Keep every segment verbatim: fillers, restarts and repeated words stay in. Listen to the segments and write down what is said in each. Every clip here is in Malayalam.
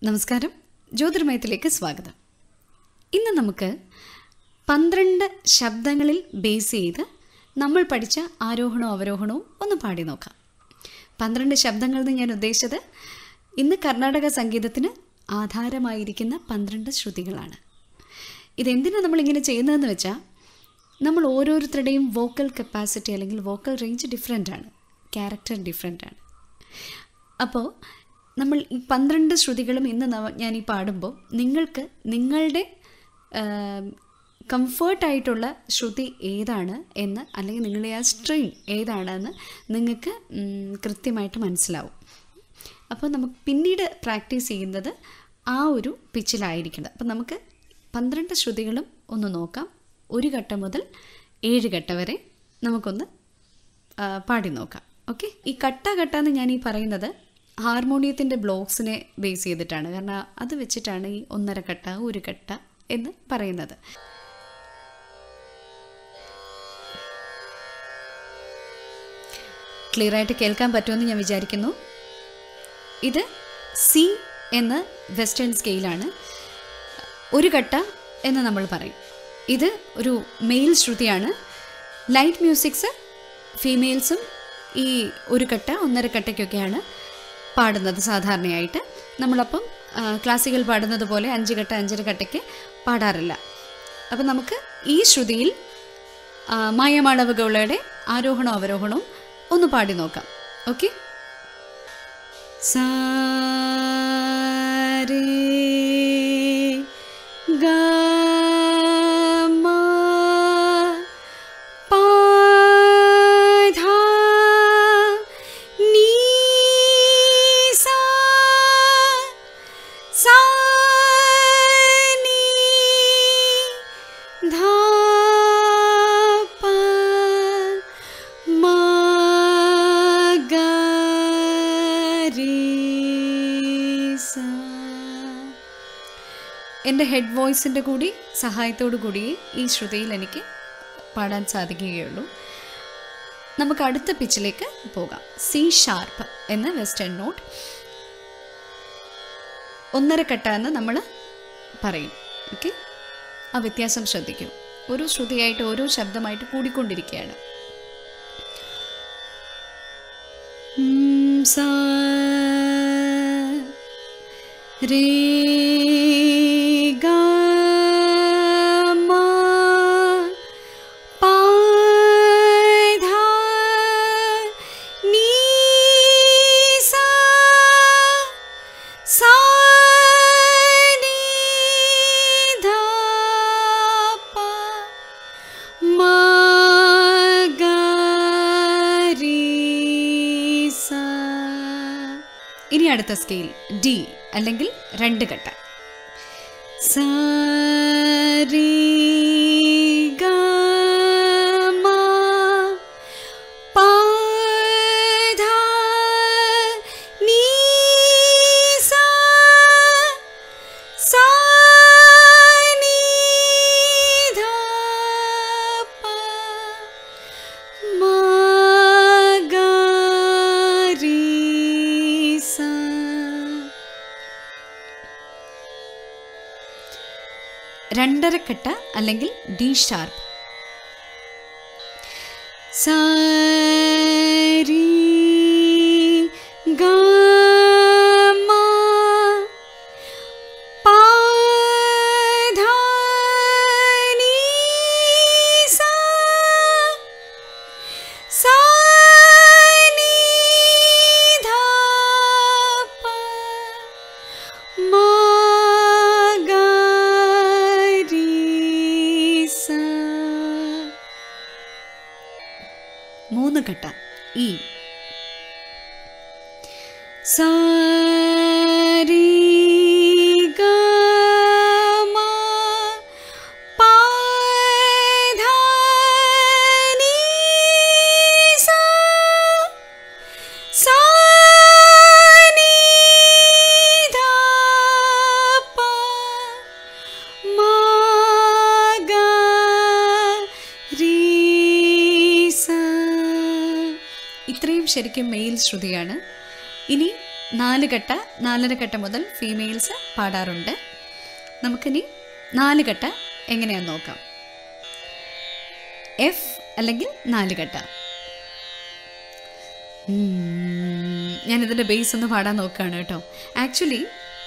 നമസ്കാരം, ജ്യോതിർമയത്തിലേക്ക് സ്വാഗതം. ഇന്ന് നമുക്ക് പന്ത്രണ്ട് ശബ്ദങ്ങളിൽ ബേസ് ചെയ്ത് നമ്മൾ പഠിച്ച ആരോഹണവും അവരോഹണവും ഒന്ന് പാടി നോക്കാം. പന്ത്രണ്ട് ശബ്ദങ്ങൾ എന്ന് ഞാൻ ഉദ്ദേശിച്ചത് ഇന്ന് കർണാടക സംഗീതത്തിന് ആധാരമായിരിക്കുന്ന പന്ത്രണ്ട് ശ്രുതികളാണ്. ഇതെന്തിനാണ് നമ്മളിങ്ങനെ ചെയ്യുന്നതെന്ന് വെച്ചാൽ, നമ്മൾ ഓരോരുത്തരുടെയും വോക്കൽ കപ്പാസിറ്റി അല്ലെങ്കിൽ വോക്കൽ റേഞ്ച് ഡിഫറെൻ്റ് ആണ്, ക്യാരക്ടർ ഡിഫറെൻ്റ് ആണ്. അപ്പോൾ നമ്മൾ ഈ പന്ത്രണ്ട് ശ്രുതികളും ഇന്ന് ഞാൻ ഈ പാടുമ്പോൾ നിങ്ങൾക്ക് നിങ്ങളുടെ കംഫേർട്ടായിട്ടുള്ള ശ്രുതി ഏതാണ് എന്ന്, അല്ലെങ്കിൽ നിങ്ങളുടെ ആ സ്ട്രിങ് ഏതാണെന്ന് നിങ്ങൾക്ക് കൃത്യമായിട്ട് മനസ്സിലാവും. അപ്പോൾ നമുക്ക് പിന്നീട് പ്രാക്ടീസ് ചെയ്യുന്നത് ആ ഒരു പിച്ചിലായിരിക്കണം. അപ്പം നമുക്ക് പന്ത്രണ്ട് ശ്രുതികളും ഒന്ന് നോക്കാം. ഒരു ഘട്ടം മുതൽ ഏഴ് ഘട്ടം വരെ നമുക്കൊന്ന് പാടി നോക്കാം. ഓക്കെ, ഈ കട്ട കട്ട എന്ന് ഞാൻ ഈ പറയുന്നത് ഹാർമോണിയത്തിൻ്റെ ബ്ലോക്സിനെ ബേസ് ചെയ്തിട്ടാണ്. കാരണം അത് വെച്ചിട്ടാണ് ഈ ഒന്നര കട്ട ഒരു കട്ട എന്ന് പറയുന്നത്. ക്ലിയർ ആയിട്ട് കേൾക്കാൻ പറ്റുമെന്ന് ഞാൻ വിചാരിക്കുന്നു. ഇത് സി എന്ന വെസ്റ്റേൺ സ്കെയിലാണ്. ഒരു കട്ട എന്ന് നമ്മൾ പറയും. ഇത് ഒരു മെയിൽ ശ്രുതിയാണ്. ലൈറ്റ് മ്യൂസിക്സ് ഫീമെയിൽസും ഈ ഒരു കട്ട ഒന്നര കട്ടയ്ക്കൊക്കെയാണ് പാടുന്നത് സാധാരണയായിട്ട്. നമ്മളപ്പം ക്ലാസിക്കൽ പാടുന്നത് പോലെ അഞ്ച് കട്ട അഞ്ചര കട്ടയ്ക്ക് പാടാറില്ല. അപ്പം നമുക്ക് ഈ ശ്രുതിയിൽ മായമാളവ ഗൗളയുടെ ആരോഹണവും അവരോഹണവും ഒന്ന് പാടി നോക്കാം. ഓക്കെ, സാ രേ ഗാ എൻ്റെ ഹെഡ് വോയിസിൻ്റെ കൂടി സഹായത്തോടു കൂടി ഈ ശ്രുതിയിൽ എനിക്ക് പാടാൻ സാധിക്കുകയുള്ളൂ. നമുക്ക് അടുത്ത പിച്ചിലേക്ക് പോകാം. സി ഷാർപ്പ് എന്ന വെസ്റ്റേൺ നോട്ട്, ഒന്നര കട്ട എന്ന് നമ്മൾ പറയും. ഓക്കെ, ആ വ്യത്യാസം ശ്രദ്ധിക്കും. ഓരോ ശ്രുതിയായിട്ട് ഓരോ ശബ്ദമായിട്ട് കൂടിക്കൊണ്ടിരിക്കുകയാണ്. സാ രേ ഇനി അടുത്ത സ്കെയിൽ ഡി അല്ലെങ്കിൽ രണ്ട് ഘട്ട. സാ രേ ഗാ മാ പാ ധാ നീ സാ സാ നീ ധാ പ മാ ഗാ രി സാ. രണ്ടര കട്ട അല്ലെങ്കിൽ ഡി ഷാർപ്പ്. സാ രേ ഗാ മാ പാ ധാ നീ സാ സാ നീ ധാ പ മാ ഗാ രി സാ. മൂന്ന് ഘട്ട ഈ സാ രേ ഗാ മാ പാ ധാ നീ സാ സാ നീ ധാ പ മാ ഗാ രി സാ. ഇത്രയും ശരിക്കും മെയിൽ ശ്രുതിയാണ്. ഇനി നാല് ഘട്ട നാലര ഘട്ട മുതൽ ഫീമെയിൽസ് പാടാറുണ്ട്. നമുക്കിനി നാല് ഘട്ട എങ്ങനെയാണെന്ന് നോക്കാം. എഫ് അല്ലെങ്കിൽ നാല് ഘട്ട. ഞാനിതിൻ്റെ ബേസ് ഒന്ന് പാടാൻ നോക്കുകയാണ് കേട്ടോ. ആക്ച്വലി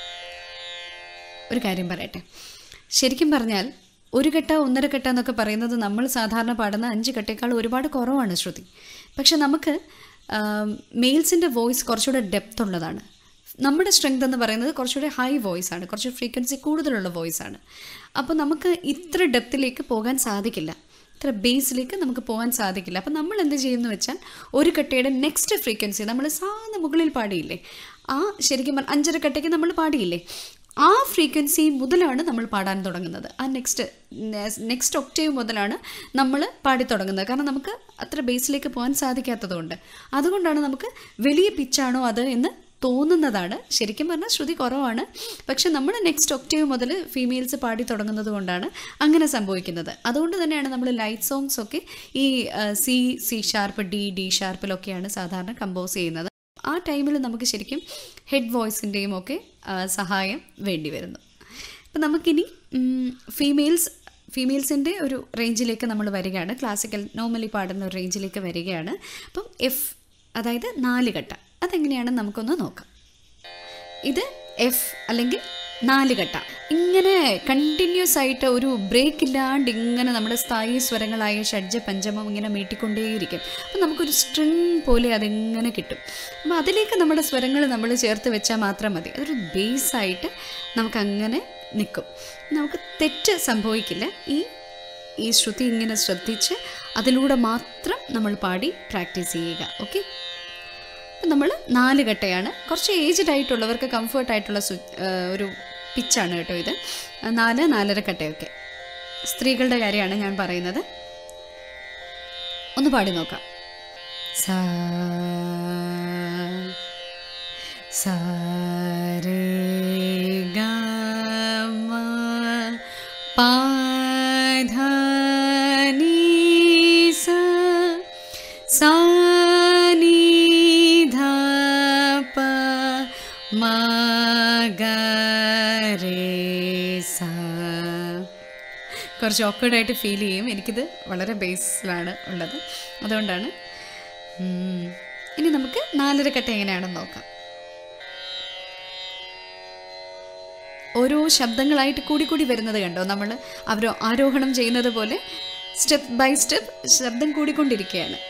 ഒരു കാര്യം പറയട്ടെ, ശരിക്കും പറഞ്ഞാൽ ഒരു ഘട്ട ഒന്നര ഘട്ട എന്നൊക്കെ പറയുന്നത് നമ്മൾ സാധാരണ പാടുന്ന അഞ്ച് ഘട്ടയേക്കാൾ ഒരുപാട് കുറവാണ് ശ്രുതി. പക്ഷെ നമുക്ക് മെയിൽസിൻ്റെ വോയിസ് കുറച്ചുകൂടെ ഡെപ്ത് ഉള്ളതാണ്. നമ്മുടെ സ്ട്രെങ്ത് എന്ന് പറയുന്നത് കുറച്ചുകൂടെ ഹൈ വോയിസ് ആണ്, കുറച്ച് ഫ്രീക്വൻസി കൂടുതലുള്ള വോയിസ് ആണ്. അപ്പോൾ നമുക്ക് ഇത്ര ഡെപ്തിലേക്ക് പോകാൻ സാധിക്കില്ല, ഇത്ര ബേസിലേക്ക് നമുക്ക് പോകാൻ സാധിക്കില്ല. അപ്പം നമ്മൾ എന്ത് ചെയ്യുമെന്ന് വെച്ചാൽ ഒരു കട്ടയുടെ നെക്സ്റ്റ് ഫ്രീക്വൻസി നമ്മൾ സാധാരണ മുകളിൽ പാടിയില്ലേ, ആ ശരിക്കും പറഞ്ഞാൽ അഞ്ചര കട്ടയ്ക്ക് നമ്മൾ പാടിയില്ലേ, ആ ഫ്രീക്വൻസി മുതലാണ് നമ്മൾ പാടാൻ തുടങ്ങുന്നത്. ആ നെക്സ്റ്റ് നെക്സ്റ്റ് ഒക്ടേവ് മുതലാണ് നമ്മൾ പാടി തുടങ്ങുന്നത്. കാരണം നമുക്ക് അത്ര ബേസിലേക്ക് പോകാൻ സാധിക്കാത്തതുകൊണ്ട്. അതുകൊണ്ടാണ് നമുക്ക് വലിയ പിച്ചാണോ അത് എന്ന് തോന്നുന്നതാണ്. ശരിക്കും പറഞ്ഞാൽ ശ്രുതി കുറവാണ്, പക്ഷെ നമ്മൾ നെക്സ്റ്റ് ഒക്ടേവ് മുതൽ ഫീമെയിൽസ് പാടി തുടങ്ങുന്നത് കൊണ്ടാണ് അങ്ങനെ സംഭവിക്കുന്നത്. അതുകൊണ്ട് തന്നെയാണ് നമ്മൾ ലൈറ്റ് സോങ്സ് ഒക്കെ ഈ C C sharp D D ഷാർപ്പിലൊക്കെയാണ് സാധാരണ കമ്പോസ് ചെയ്യുന്നത്. ആ ടൈമിൽ നമുക്ക് ശരിക്കും ഹെഡ് വോയിസിൻ്റെയും ഒക്കെ സഹായം വേണ്ടി വരുന്നു. അപ്പം നമുക്കിനി ഫീമെയിൽസ് ഫീമെയിൽസിൻ്റെ ഒരു റേഞ്ചിലേക്ക് നമ്മൾ വരികയാണ്. ക്ലാസിക്കൽ നോർമലി പാടുന്ന ഒരു റേഞ്ചിലേക്ക് വരികയാണ്. അപ്പം എഫ് അതായത് നാല് ഘട്ട അതെങ്ങനെയാണെന്ന് നമുക്കൊന്ന് നോക്കാം. ഇത് എഫ് അല്ലെങ്കിൽ നാല് ഘട്ട. ഇങ്ങനെ കണ്ടിന്യൂസ് ആയിട്ട് ഒരു ബ്രേക്ക് ഇല്ലാണ്ട് ഇങ്ങനെ നമ്മുടെ സ്ഥായി സ്വരങ്ങളായ ഷഡ്ജ പഞ്ചമം ഇങ്ങനെ മീട്ടിക്കൊണ്ടേയിരിക്കും. അപ്പം നമുക്കൊരു സ്ട്രിങ് പോലെ അതിങ്ങനെ കിട്ടും. അപ്പം അതിലേക്ക് നമ്മുടെ സ്വരങ്ങൾ നമ്മൾ ചേർത്ത് വെച്ചാൽ മാത്രം മതി. അതൊരു ബേസായിട്ട് നമുക്കങ്ങനെ നിൽക്കും. നമുക്ക് തെറ്റ് സംഭവിക്കില്ല. ഈ ഈ ശ്രുതി ഇങ്ങനെ ശ്രദ്ധിച്ച് അതിലൂടെ മാത്രം നമ്മൾ പാടി പ്രാക്ടീസ് ചെയ്യുക. ഓക്കെ, അപ്പം നമ്മൾ നാല് ഘട്ടയാണ്. കുറച്ച് ഏജ്ഡ് ആയിട്ടുള്ളവർക്ക് കംഫർട്ടായിട്ടുള്ള ഒരു പിച്ചാണ് കേട്ടോ ഇത്. നാല് നാലര ഘട്ടയൊക്കെ സ്ത്രീകളുടെ കാര്യമാണ് ഞാൻ പറയുന്നത്. ഒന്ന് പാടി നോക്കാം. സാ സാ രേ ഗ മ പ ധ നീ സ സാ കുറച്ച് ഓക്കേഡായിട്ട് ഫീൽ ചെയ്യും. എനിക്കിത് വളരെ ബേസിലാണ് ഉള്ളത്, അതുകൊണ്ടാണ്. ഇനി നമുക്ക് നാലര ഘട്ടം എങ്ങനെയാണെന്ന് നോക്കാം. ഓരോ ശബ്ദങ്ങളായിട്ട് കൂടി കൂടി വരുന്നത് കണ്ടോ, നമ്മൾ അവർ ആരോഹണം ചെയ്യുന്നത് പോലെ സ്റ്റെപ്പ് ബൈ സ്റ്റെപ്പ് ശബ്ദം കൂടിക്കൊണ്ടിരിക്കുകയാണ്.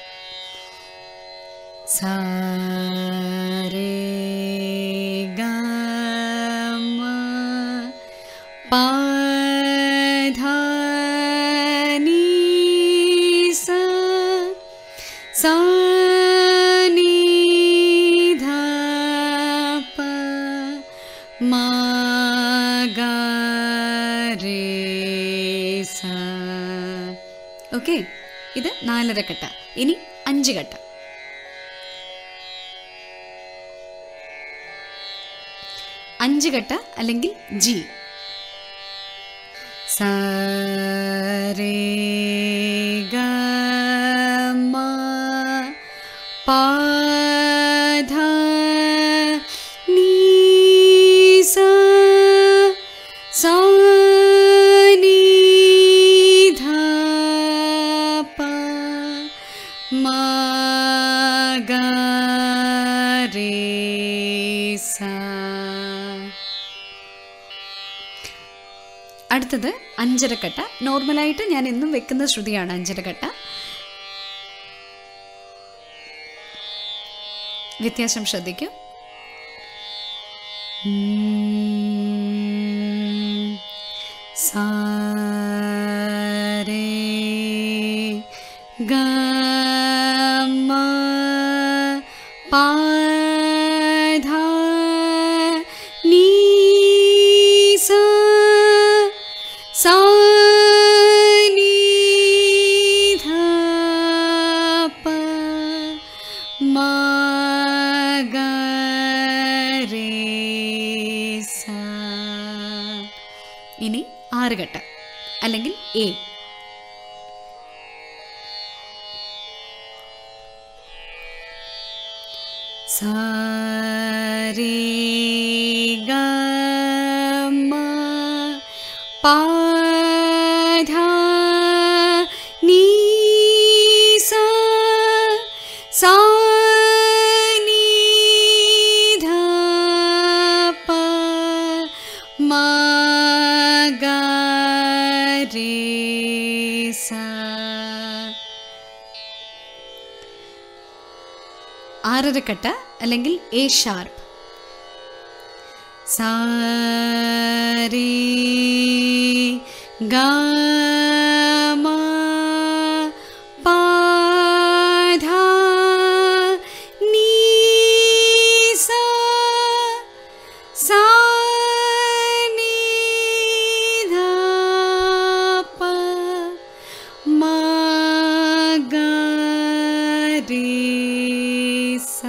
സാ രേ ഗ മ പ ധ നീ സ സാ നീ ധ പ മ ഗ രേ സ. ഓക്കെ, ഇത് നാലര ഘട്ട. ഇനി അഞ്ച് ഘട്ട. അഞ്ച് ഘട്ട അല്ലെങ്കിൽ ജി. സാ രേ ഗ മ പ ധ നീ സ സാ നീ ധ പ മ ഗ രേ സ. അടുത്തത് അഞ്ചരക്കട്ട. നോർമലായിട്ട് ഞാൻ എന്നും വെക്കുന്ന ശ്രുതിയാണ് അഞ്ചരക്കട്ട. വ്യത്യാസം ശ്രദ്ധിക്കൂ. സാ രേ ഗ മ പ ധ നീ സ സാ നീ ധ പ മ ഗ രേ സ. ഇനി ആറ് ഘട്ട അല്ലെങ്കിൽ എ. സാ ഗ മ പ ധ നീ സ സാ നീ ധ പ മ ഗ രേ സ. ആറരക്കട്ട അല്ലെങ്കിൽ എ ഷാർപ്പ്. സാ രേ ഗ മ പ ധ നീ സ സാ നീ ധ പ മ ഗ രേ സ.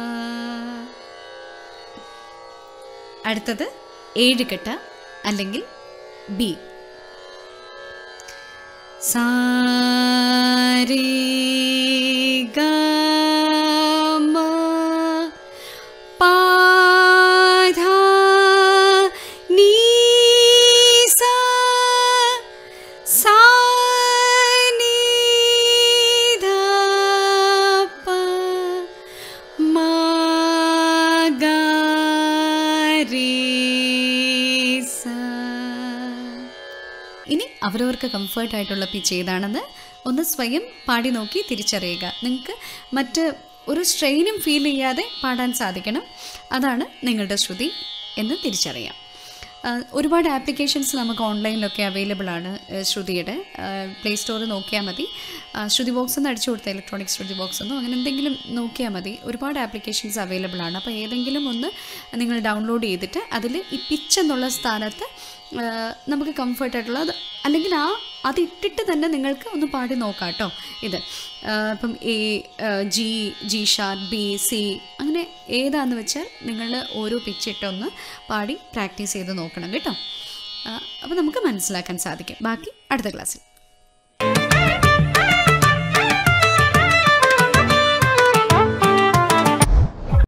അടുത്തത് ഏഴുകെട്ട അല്ലെങ്കിൽ ബി. സാ രേ ഗ മ പ ധ നീ സ സാ നീ ധ പ മ ഗ രേ സ. ഇനി അവരവർക്ക് കംഫർട്ടായിട്ടുള്ള പിച്ച് ഏതാണെന്ന് ഒന്ന് സ്വയം പാടി നോക്കി തിരിച്ചറിയുക. നിങ്ങൾക്ക് മറ്റ് ഒരു സ്ട്രെയിനും ഫീൽ ചെയ്യാതെ പാടാൻ സാധിക്കണം. അതാണ് നിങ്ങളുടെ ശ്രുതി എന്ന് തിരിച്ചറിയാം. ഒരുപാട് ആപ്ലിക്കേഷൻസ് നമുക്ക് ഓൺലൈനിലൊക്കെ അവൈലബിൾ ആണ്. ശ്രുതിയുടെ പ്ലേ സ്റ്റോറിൽ നോക്കിയാൽ മതി. ശ്രുതി ബോക്സ് എന്ന് അടിച്ചു കൊടുത്താൽ ഇലക്ട്രോണിക് ശ്രുതി ബോക്സ് എന്നോ അങ്ങനെ എന്തെങ്കിലും നോക്കിയാൽ മതി. ഒരുപാട് ആപ്ലിക്കേഷൻസ് അവൈലബിൾ ആണ്. അപ്പോൾ ഏതെങ്കിലും ഒന്ന് നിങ്ങൾ ഡൗൺലോഡ് ചെയ്തിട്ട് അതിൽ ഈ പിച്ച് എന്നുള്ള സ്ഥാനത്ത് നമുക്ക് കംഫർട്ടായിട്ടുള്ള അത് അല്ലെങ്കിൽ ആ അതിട്ടിട്ട് തന്നെ നിങ്ങൾക്ക് ഒന്ന് പാടി നോക്കാം കേട്ടോ. ഇത് ഇപ്പം A G G sharp B C അങ്ങനെ ഏതാണെന്ന് വെച്ചാൽ നിങ്ങൾ ഓരോ പിച്ചിട്ടൊന്ന് പാടി പ്രാക്ടീസ് ചെയ്ത് നോക്കണം കേട്ടോ. അപ്പോൾ നമുക്ക് മനസ്സിലാക്കാൻ സാധിക്കും. ബാക്കി അടുത്ത ക്ലാസ്സിൽ.